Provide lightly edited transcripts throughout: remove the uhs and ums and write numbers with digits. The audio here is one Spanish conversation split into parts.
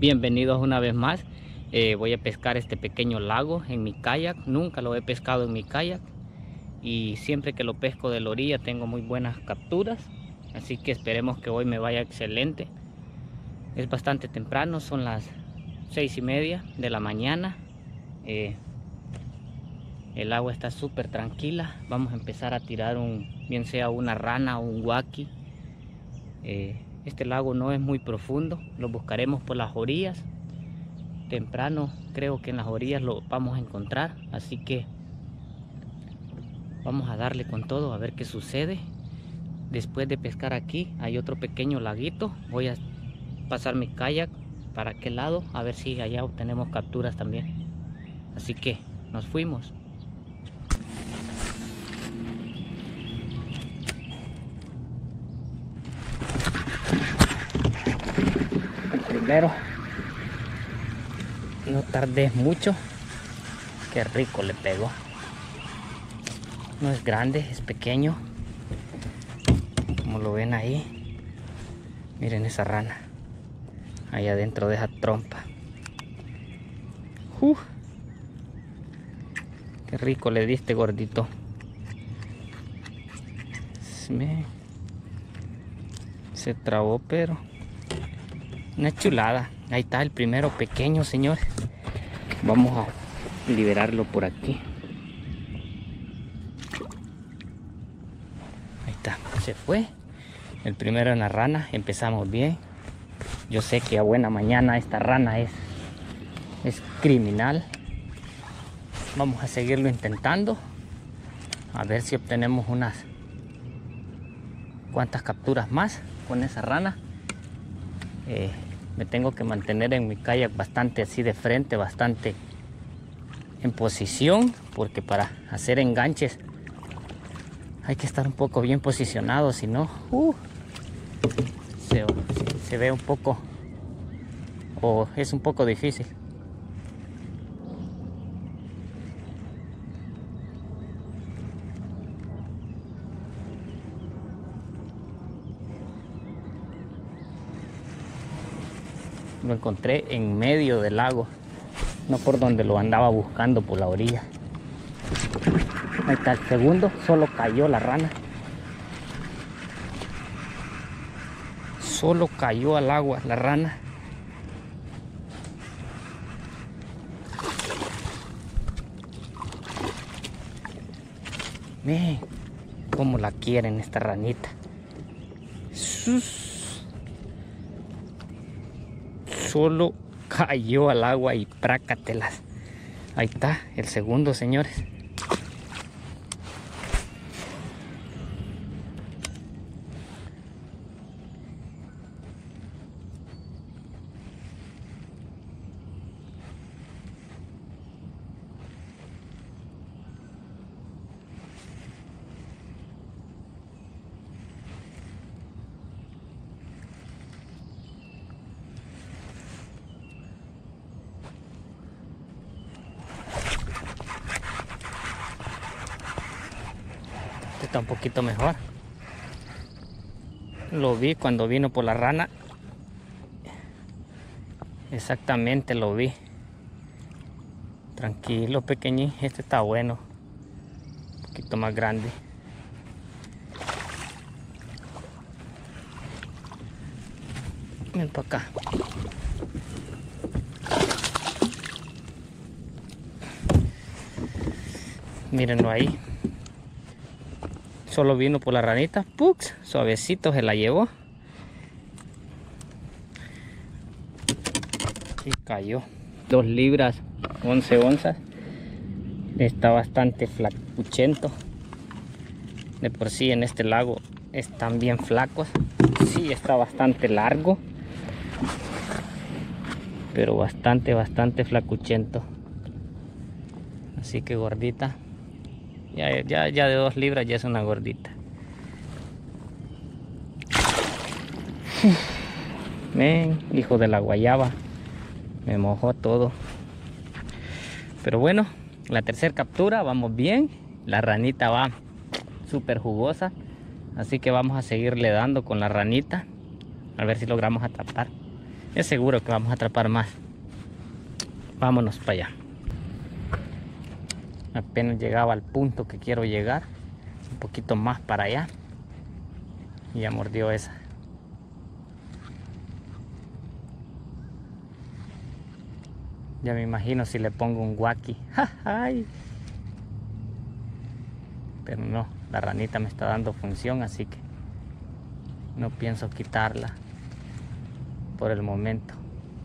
Bienvenidos una vez más. Voy a pescar este pequeño lago en mi kayak. Nunca lo he pescado en mi kayak y siempre que lo pesco de la orilla tengo muy buenas capturas, así que esperemos que hoy me vaya excelente. Es bastante temprano, son las 6:30 de la mañana. El agua está súper tranquila. Vamos a empezar a tirar bien sea una rana o un waki. Este lago no es muy profundo, lo buscaremos por las orillas. Temprano creo que en las orillas lo vamos a encontrar, así que vamos a darle con todo a ver qué sucede. Después de pescar aquí hay otro pequeño laguito. Voy a pasar mi kayak para aquel lado a ver si allá obtenemos capturas también. Así que nos fuimos. Primero, no tardé mucho. Qué rico le pegó. No es grande, es pequeño, como lo ven ahí. Miren esa rana ahí adentro de esa trompa. Qué rico le diste, gordito. Se trabó, pero una chulada. Ahí está el primero pequeño, señores. Vamos a liberarlo por aquí. Ahí está, se fue el primero en la rana. Empezamos bien. Yo sé que a buena mañana esta rana es criminal. Vamos a seguirlo intentando, a ver si obtenemos unas cuantas capturas más con esa rana. Me tengo que mantener en mi kayak bastante así de frente, bastante en posición, porque para hacer enganches hay que estar un poco bien posicionado, si no se ve un poco, o es un poco difícil. Lo encontré en medio del lago, no por donde lo andaba buscando, por la orilla. Ahí está el segundo, solo cayó la rana. Solo cayó al agua la rana. Miren cómo la quieren esta ranita. Solo cayó al agua y prácatelas. Ahí está el segundo, señores. Está un poquito mejor. Lo vi cuando vino por la rana. Exactamente lo vi. Tranquilo, pequeñín. Este está bueno. Un poquito más grande. Ven para acá. Mírenlo ahí. Solo vino por la ranita, ¡pux! Suavecito se la llevó y cayó. 2 libras 11 onzas. Está bastante flacuchento. De por sí en este lago están bien flacos. Sí, está bastante largo, pero bastante flacuchento. Así que gordita. Ya de 2 libras ya es una gordita. Ven, hijo de la guayaba. Me mojó todo. Pero bueno, la tercera captura, vamos bien. La ranita va súper jugosa. Así que vamos a seguirle dando con la ranita. A ver si logramos atrapar Es seguro que vamos a atrapar más. Vámonos para allá. Apenas llegaba al punto que quiero llegar, un poquito más para allá, y ya mordió esa. Ya me imagino si le pongo un guaki. ¡Ay! Pero no, la ranita me está dando función, así que no pienso quitarla por el momento.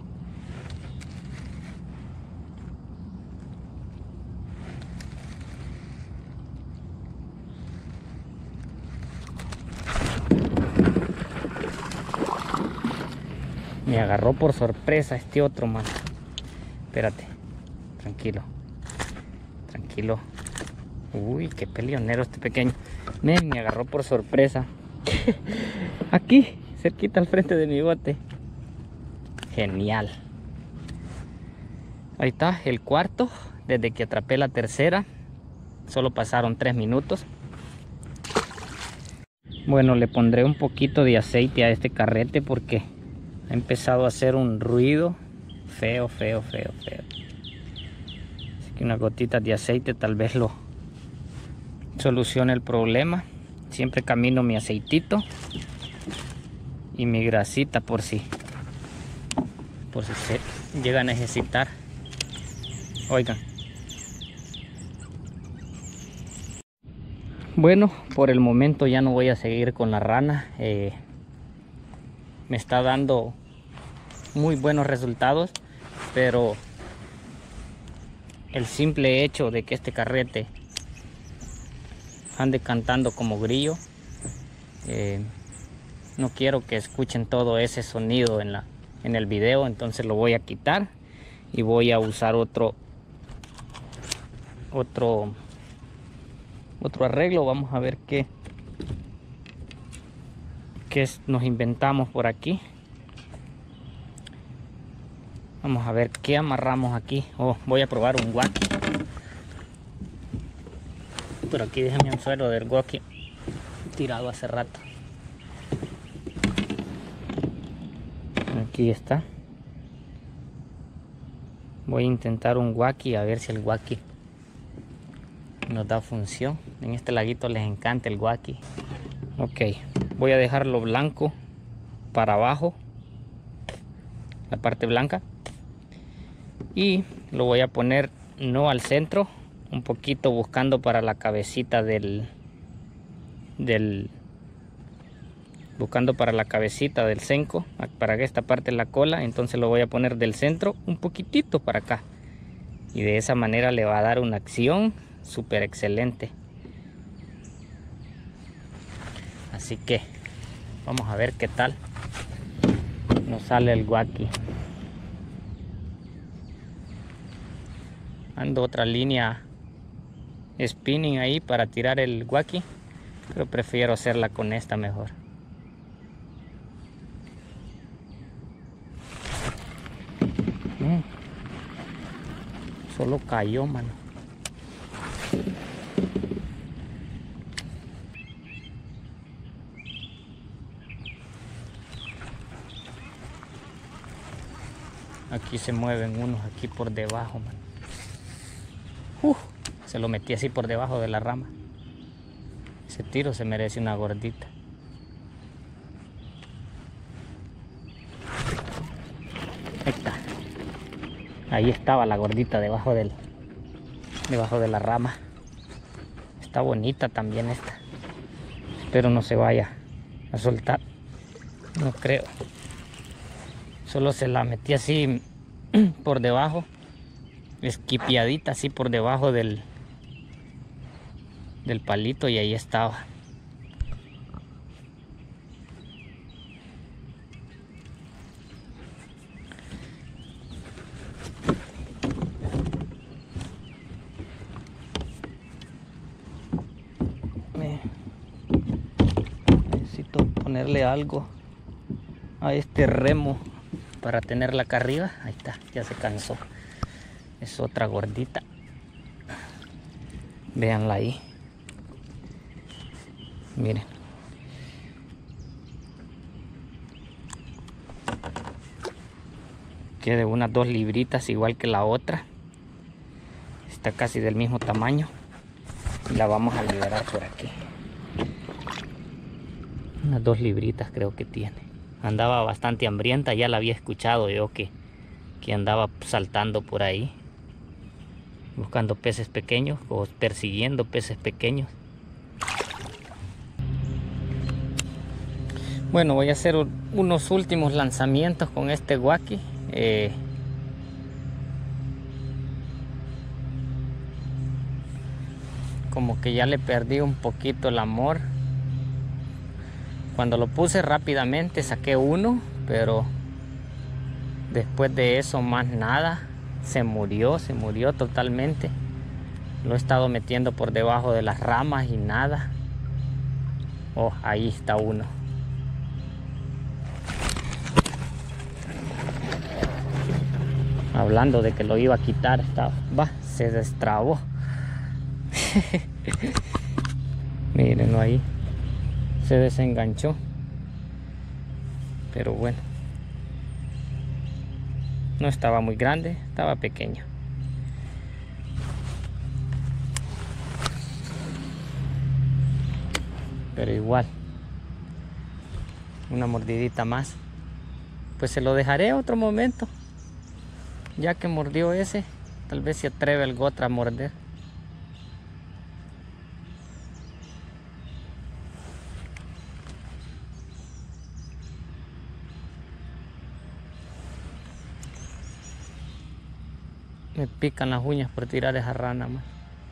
Me agarró por sorpresa este otro, man. Espérate, tranquilo, tranquilo. Uy, qué peleonero este pequeño. Me agarró por sorpresa. Aquí, cerquita al frente de mi bote. Genial. Ahí está, el cuarto. Desde que atrapé la tercera, solo pasaron 3 minutos. Bueno, le pondré un poquito de aceite a este carrete porque ha empezado a hacer un ruido feo, feo, feo, feo. Así que unas gotitas de aceite tal vez lo solucione el problema. Siempre camino mi aceitito y mi grasita por si se llega a necesitar. Oigan. Bueno, por el momento ya no voy a seguir con la rana. Me está dando muy buenos resultados, pero el simple hecho de que este carrete ande cantando como grillo, no quiero que escuchen todo ese sonido en el video, entonces lo voy a quitar y voy a usar otro arreglo. Vamos a ver qué nos inventamos por aquí. Vamos a ver qué amarramos aquí. Voy a probar un guaki. Pero aquí dejé mi anzuelo del guaki tirado hace rato. Aquí está. Voy a intentar un guaki a ver si el guaki nos da función. En este laguito les encanta el guaki. Ok, voy a dejarlo blanco para abajo, la parte blanca, y lo voy a poner no al centro, un poquito buscando para la cabecita buscando para la cabecita del cenco, para esta parte de la cola. Entonces lo voy a poner del centro un poquitito para acá, y de esa manera le va a dar una acción súper excelente. Así que vamos a ver qué tal nos sale el guaki. Ando otra línea spinning ahí para tirar el guaki, pero prefiero hacerla con esta mejor. Solo cayó, mano. Aquí se mueven unos aquí por debajo, mano. Se lo metí así por debajo de la rama. Ese tiro se merece una gordita. Ahí está. Ahí estaba la gordita debajo de la rama. Está bonita también esta. Espero no se vaya a soltar. No creo. Solo se la metí así por debajo, esquipiadita así por debajo del palito, y ahí estaba. Necesito ponerle algo a este remo para tenerla acá arriba. Ahí está, ya se cansó. Es otra gordita. Véanla ahí. Miren. quede unas 2 libritas igual que la otra. Está casi del mismo tamaño. Y la vamos a liberar por aquí. Unas 2 libritas creo que tiene. Andaba bastante hambrienta, ya la había escuchado yo que andaba saltando por ahí, buscando peces pequeños o persiguiendo peces pequeños. Bueno, voy a hacer unos últimos lanzamientos con este guaqui. Como que ya le perdí un poquito el amor. Cuando lo puse rápidamente saqué uno, pero después de eso más nada. Se murió totalmente. Lo he estado metiendo por debajo de las ramas y nada. Oh, ahí está uno. Hablando de que lo iba a quitar, se destrabó. Mírenlo ahí. Se desenganchó. Pero bueno. No estaba muy grande, estaba pequeño. Pero igual. Una mordidita más. Pues se lo dejaré otro momento. Ya que mordió ese, tal vez se atreve el Gotra a morder. Me pican las uñas por tirar esa rana más.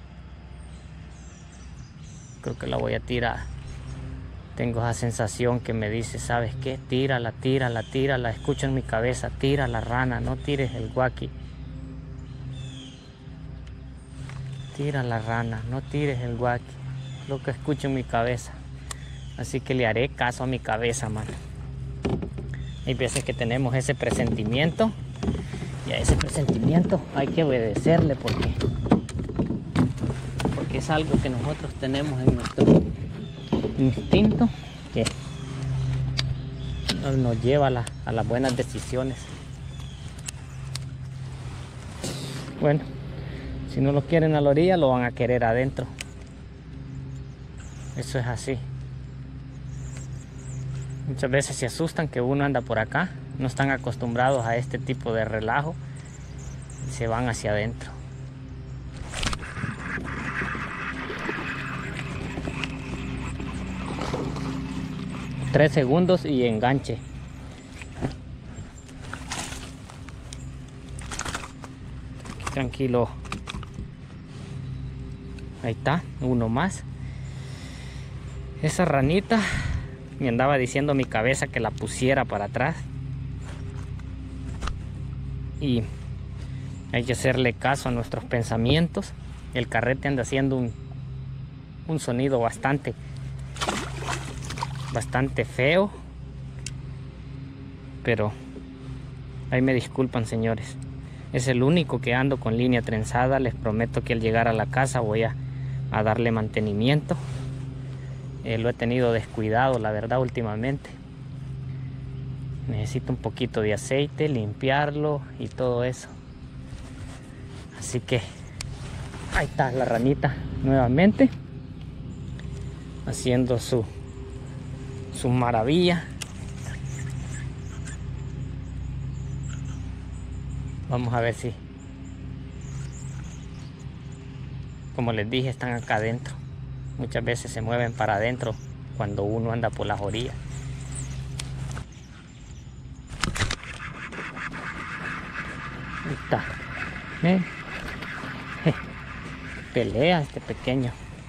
Creo que la voy a tirar. Tengo esa sensación que me dice, ¿sabes qué? Tírala, tírala, tírala. Escucho en mi cabeza, tira la rana, no tires el guaqui. Tira la rana, no tires el guaqui. Lo que escucho en mi cabeza. Así que le haré caso a mi cabeza, mano. Hay veces que tenemos ese presentimiento. Y a ese presentimiento hay que obedecerle porque es algo que nosotros tenemos en nuestro instinto que nos lleva a las buenas decisiones. Bueno, si no lo quieren a la orilla, lo van a querer adentro. Eso es así. Muchas veces se asustan que uno anda por acá. No están acostumbrados a este tipo de relajo y se van hacia adentro. Tres segundos y enganche. Aquí, tranquilo. Ahí está, uno más. Esa ranita me andaba diciendo mi cabeza que la pusiera para atrás. Y hay que hacerle caso a nuestros pensamientos. El carrete anda haciendo un sonido bastante feo, pero ahí me disculpan, señores. Es el único que ando con línea trenzada. Les prometo que al llegar a la casa voy a darle mantenimiento. Lo he tenido descuidado, la verdad, últimamente. Necesito un poquito de aceite, limpiarlo y todo eso. Así que ahí está la ranita nuevamente haciendo su maravilla. Vamos a ver si, como les dije, están acá adentro. Muchas veces se mueven para adentro cuando uno anda por las orillas. Ahí está. Pelea este pequeño.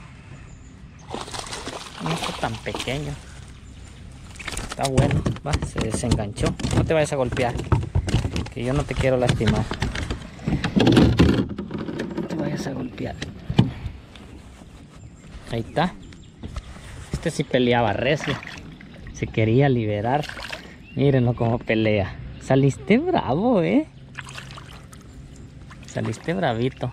No está tan pequeño. Está bueno. Va, se desenganchó. No te vayas a golpear, que yo no te quiero lastimar. No te vayas a golpear. Ahí está. Este sí peleaba recio. Se quería liberar. Mírenlo cómo pelea. Saliste bravo, Saliste bravito.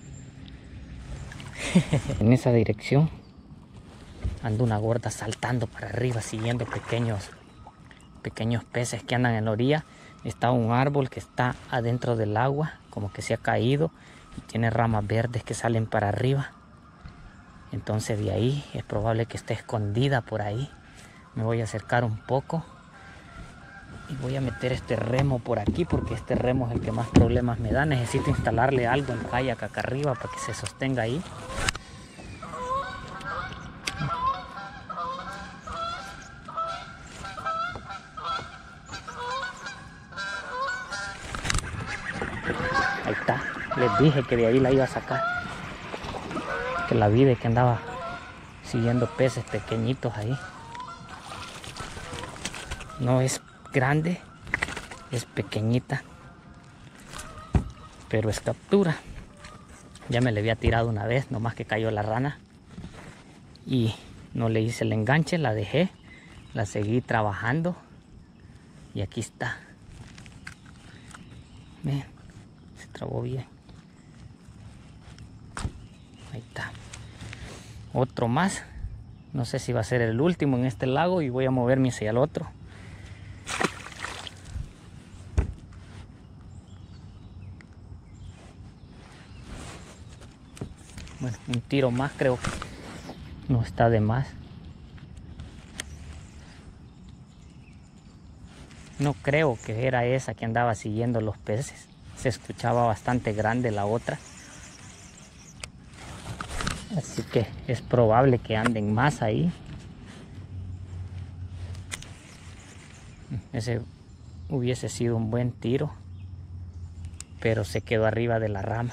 En esa dirección anda una gorda saltando para arriba, siguiendo pequeños peces que andan en la orilla. Está un árbol que está adentro del agua, como que se ha caído y tiene ramas verdes que salen para arriba. Entonces de ahí es probable que esté escondida por ahí. Me voy a acercar un poco y voy a meter este remo por aquí porque este remo es el que más problemas me da. Necesito instalarle algo en kayak acá arriba para que se sostenga ahí. Ahí está, les dije que de ahí la iba a sacar, que la vi de que andaba siguiendo peces pequeñitos ahí. No es grande, es pequeñita, pero es captura. Ya me le había tirado una vez, nomás que cayó la rana y no le hice el enganche, la dejé, la seguí trabajando y aquí está. Ven, se trabó bien. Ahí está. Otro más. No sé si va a ser el último en este lago y voy a moverme hacia el otro. Bueno, un tiro más creo que no está de más. No creo que era esa que andaba siguiendo los peces. Se escuchaba bastante grande la otra. Así que es probable que anden más ahí. Ese hubiese sido un buen tiro, pero se quedó arriba de la rama.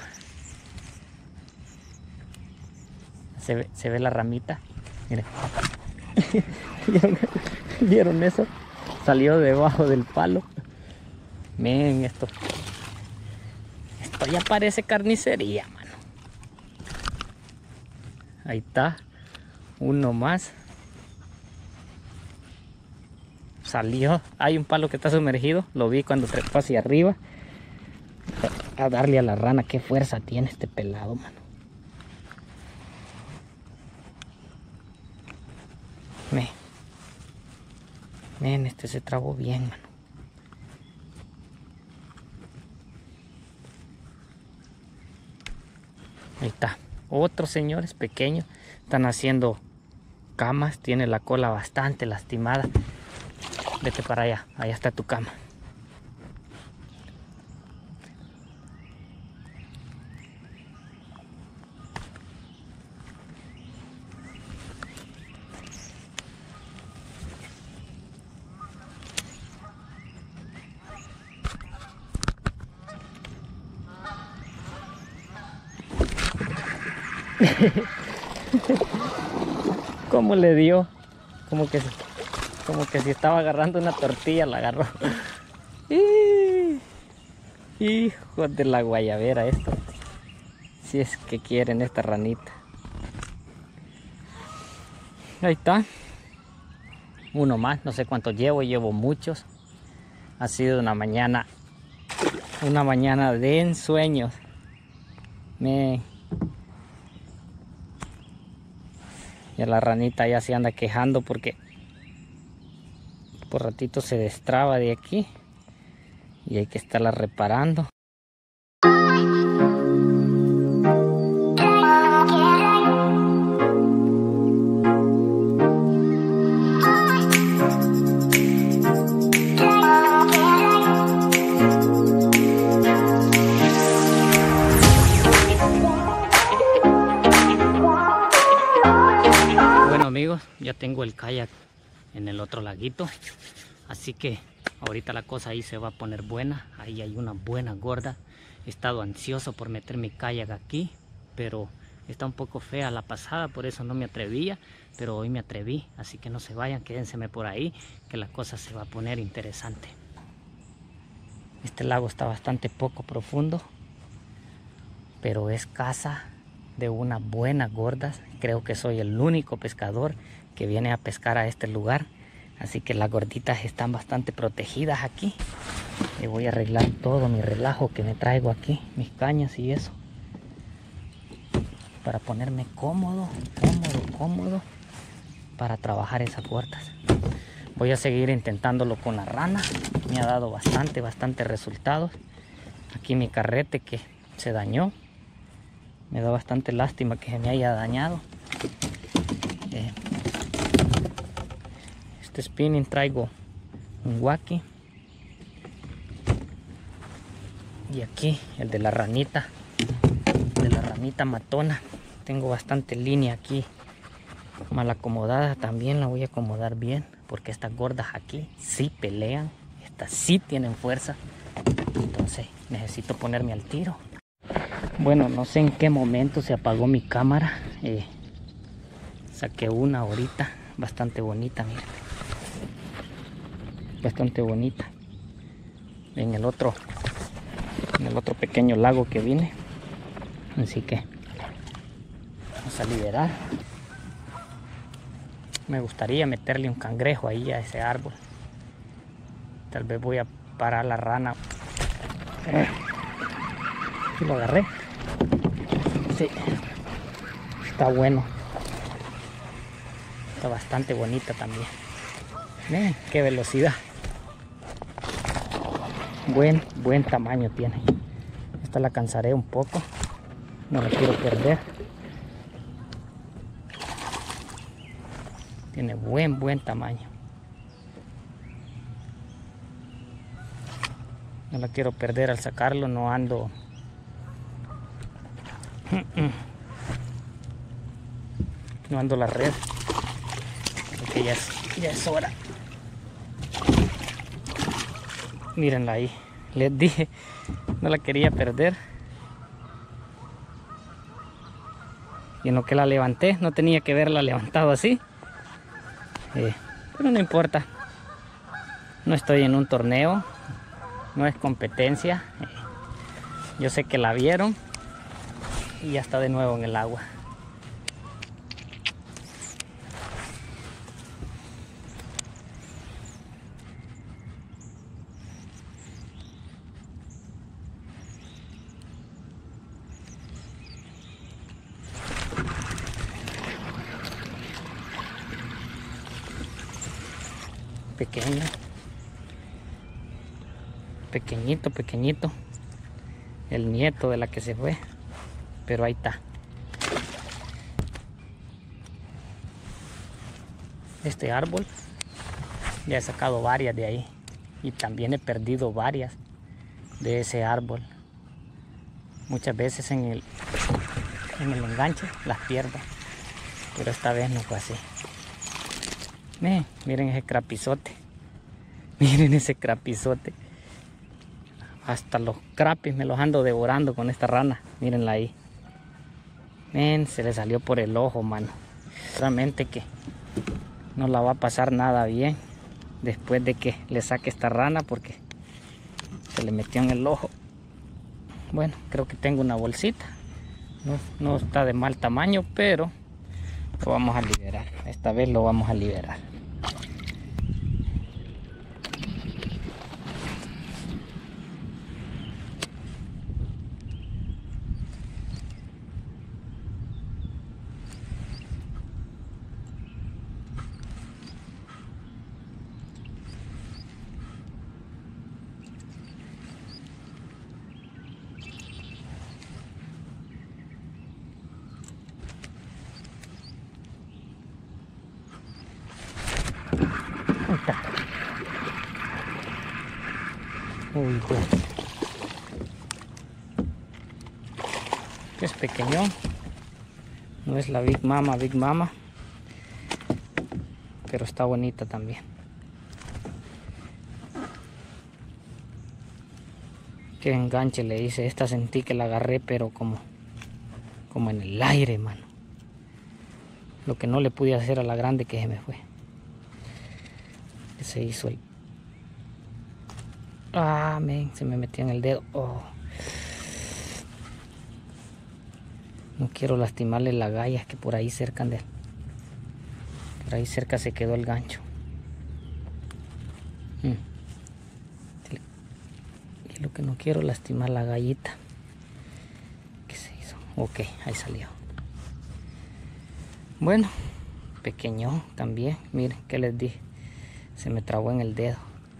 Se ve la ramita. Miren. ¿Vieron eso? Salió debajo del palo. Miren esto. Esto ya parece carnicería, mano. Ahí está. Uno más. Salió. Hay un palo que está sumergido. Lo vi cuando trepó hacia arriba. A darle a la rana. Qué fuerza tiene este pelado, mano. Miren, este se trabó bien, mano. Ahí está. Otros señores pequeños están haciendo camas. Tiene la cola bastante lastimada. Vete para allá. Allá está tu cama. ¿Cómo le dio? Como que si estaba agarrando una tortilla, la agarró. Hijo de la guayabera esto. Si es que quieren esta ranita. Ahí está. Uno más, no sé cuántos llevo muchos. Ha sido una mañana de ensueños. Ya la ranita ya se anda quejando porque por ratito se destraba de aquí y hay que estarla reparando. Amigos, ya tengo el kayak en el otro laguito, así que ahorita la cosa ahí se va a poner buena. Ahí hay una buena gorda. He estado ansioso por meter mi kayak aquí, pero está un poco fea la pasada, por eso no me atrevía, pero hoy me atreví. Así que no se vayan, quédenseme por ahí, que la cosa se va a poner interesante. Este lago está bastante poco profundo, pero es casa de unas buenas gordas. Creo que soy el único pescador que viene a pescar a este lugar, así que las gorditas están bastante protegidas aquí. Le voy a arreglar todo mi relajo que me traigo aquí, mis cañas y eso, para ponerme cómodo para trabajar esas gordas. Voy a seguir intentándolo con la rana. Me ha dado bastante resultados. Aquí mi carrete que se dañó. Me da bastante lástima que se me haya dañado. Este spinning traigo un wacky. Y aquí el de la ranita. De la ranita matona. Tengo bastante línea aquí mal acomodada. También la voy a acomodar bien, porque estas gordas aquí sí pelean. Estas sí tienen fuerza. Entonces necesito ponerme al tiro. Bueno, no sé en qué momento se apagó mi cámara. Saqué una ahorita bastante bonita, miren. Bastante bonita. En el otro pequeño lago que vine. Así que vamos a liberar. Me gustaría meterle un cangrejo ahí a ese árbol. Tal vez voy a parar la rana. ¿Sí lo agarré? Sí. Está bueno. Está bastante bonita también. Miren qué velocidad. Buen tamaño tiene. Esta la cansaré un poco. No la quiero perder. Tiene buen tamaño. No la quiero perder al sacarlo. No ando. No ando la red. Porque ya es hora. Mírenla ahí. Les dije. No la quería perder. Y en lo que la levanté. No tenía que haberla levantado así. Pero no importa. No estoy en un torneo. No es competencia. Yo sé que la vieron. Y ya está de nuevo en el agua. Pequeño. Pequeñito. El nieto de la que se fue. Pero ahí está. Este árbol. Ya he sacado varias de ahí. Y también he perdido varias de ese árbol. Muchas veces en el enganche las pierdo. Pero esta vez no fue así. Miren ese crapizote. Miren ese crapizote. Hasta los crapis me los ando devorando con esta rana. Mírenla ahí. Se le salió por el ojo, mano. Realmente que no la va a pasar nada bien después de que le saque esta rana, porque se le metió en el ojo. Bueno, creo que tengo una bolsita. No está de mal tamaño, pero lo vamos a liberar. Esta vez lo vamos a liberar. Ahí está. Uy, bueno. Es pequeño. No es la Big Mama. Pero está bonita también. Qué enganche le hice. Esta sentí que la agarré, pero como en el aire, mano. Lo que no le pude hacer a la grande, que se me fue. Se hizo el... se me metió en el dedo. No quiero lastimarle las gallas que por ahí cerca por ahí cerca se quedó el gancho. Y lo que no quiero, lastimar la gallita. ¿Qué se hizo? Ok, ahí salió. Bueno, pequeño también. Miren, ¿qué les dije? Se me trabó en el dedo.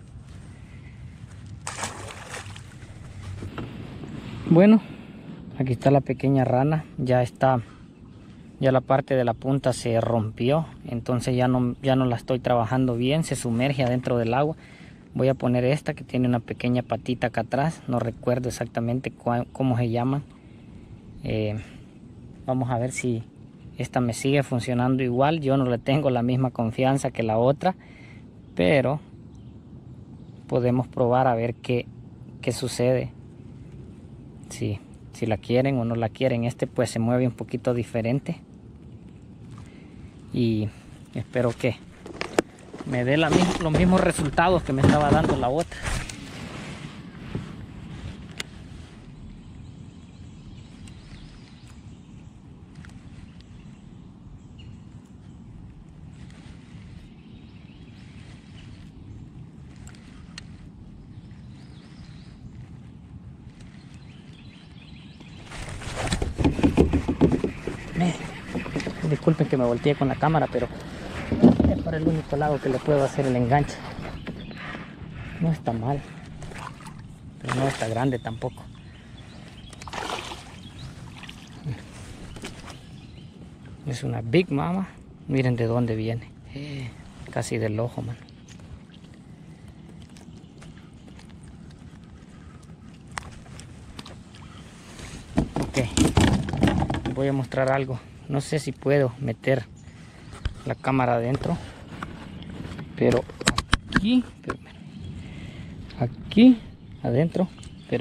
Bueno, aquí está la pequeña rana. Ya la parte de la punta se rompió. Entonces ya no la estoy trabajando bien. Se sumerge adentro del agua. Voy a poner esta que tiene una pequeña patita acá atrás. No recuerdo exactamente cómo se llama. Vamos a ver si esta me sigue funcionando igual. Yo no le tengo la misma confianza que la otra, pero podemos probar a ver qué sucede. Si la quieren o no la quieren. Este pues se mueve un poquito diferente. Y espero que me dé los mismos resultados que me estaba dando la otra. Disculpen que me volteé con la cámara, pero es por el único lado que le puedo hacer el enganche. No está mal, pero no está grande tampoco. Es una Big Mama. Miren de dónde viene. Casi del ojo, man. Ok. Voy a mostrar algo. No sé si puedo meter la cámara adentro, pero aquí adentro, pero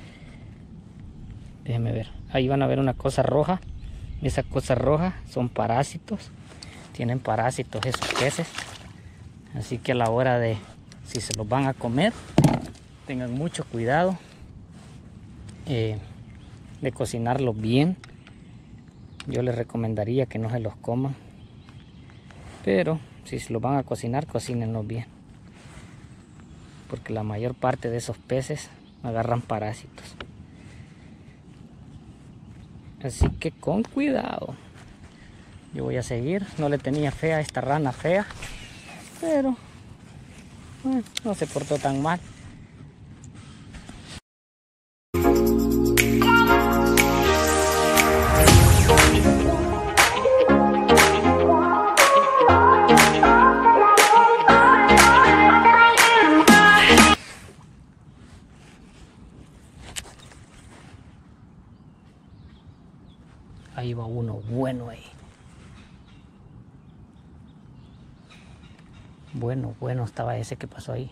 déjenme ver. Ahí van a ver una cosa roja. Esa cosa roja son parásitos. Tienen parásitos esos peces. Así que a la hora de, si se los van a comer, tengan mucho cuidado de cocinarlos bien. Yo les recomendaría que no se los coman, pero si se los van a cocinar, cocínenlos bien, porque la mayor parte de esos peces agarran parásitos. Así que con cuidado. Yo voy a seguir. No le tenía fe a esta rana fea, pero no se portó tan mal. Ahí va uno bueno ahí. Bueno estaba ese que pasó ahí.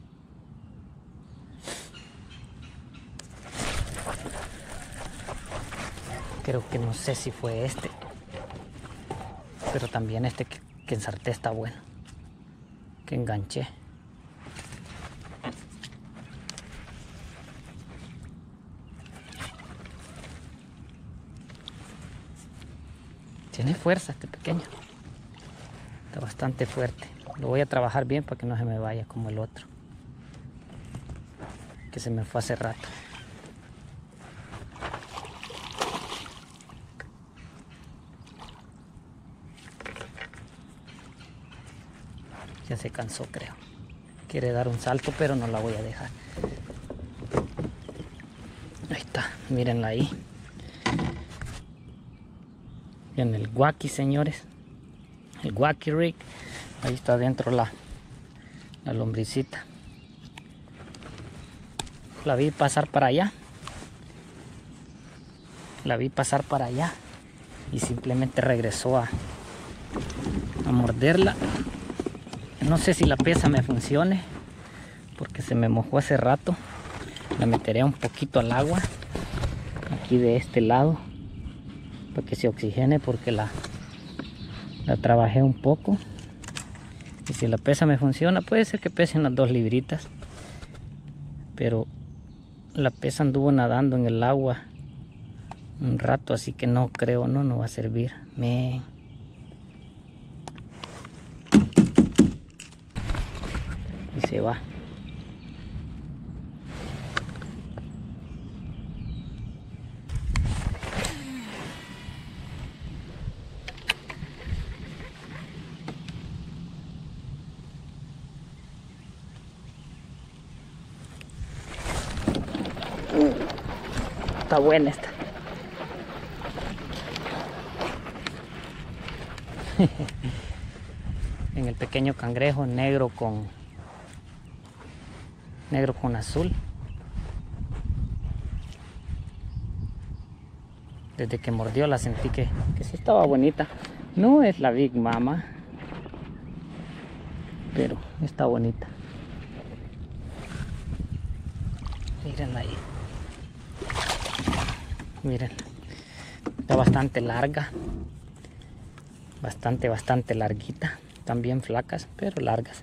Creo que no sé si fue este, pero también este que ensarté está bueno, que enganché. Tiene fuerza este pequeño. Está bastante fuerte. Lo voy a trabajar bien para que no se me vaya como el otro, que se me fue hace rato. Ya se cansó, creo. Quiere dar un salto, pero no la voy a dejar. Ahí está, mírenla ahí. En el guaki, señores, el guaki rig. Ahí está adentro la lombricita. La vi pasar para allá. Y simplemente regresó a morderla. No sé si la pesa me funcione, porque se me mojó hace rato. La meteré un poquito al agua aquí de este lado para que se oxigene, porque la trabajé un poco. Y si la pesa me funciona, puede ser que pese unas 2 libritas, pero la pesa anduvo nadando en el agua un rato, así que no creo, no va a servir. Y se va. está buena esta. En el pequeño cangrejo negro con azul. Desde que mordió la sentí que sí estaba bonita. No es la Big Mama, pero está bonita. Mírenla ahí. Miren, está bastante larga. Bastante larguita. Están bien flacas, pero largas.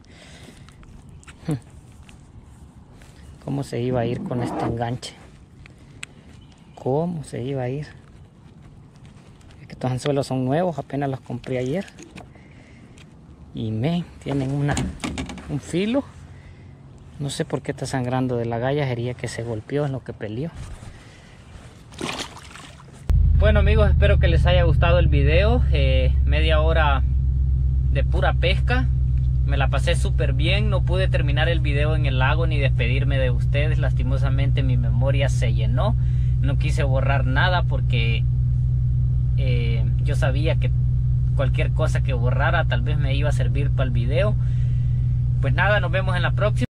¿Cómo se iba a ir con este enganche? ¿Cómo se iba a ir? Es que estos anzuelos son nuevos, apenas los compré ayer. Y tienen un filo. No sé por qué está sangrando de la gallajería que se golpeó en lo que peleó. Bueno amigos, espero que les haya gustado el video. Media hora de pura pesca. Me la pasé súper bien. No pude terminar el video en el lago ni despedirme de ustedes. Lastimosamente mi memoria se llenó. No quise borrar nada porque yo sabía que cualquier cosa que borrara tal vez me iba a servir para el video. Pues nada, nos vemos en la próxima.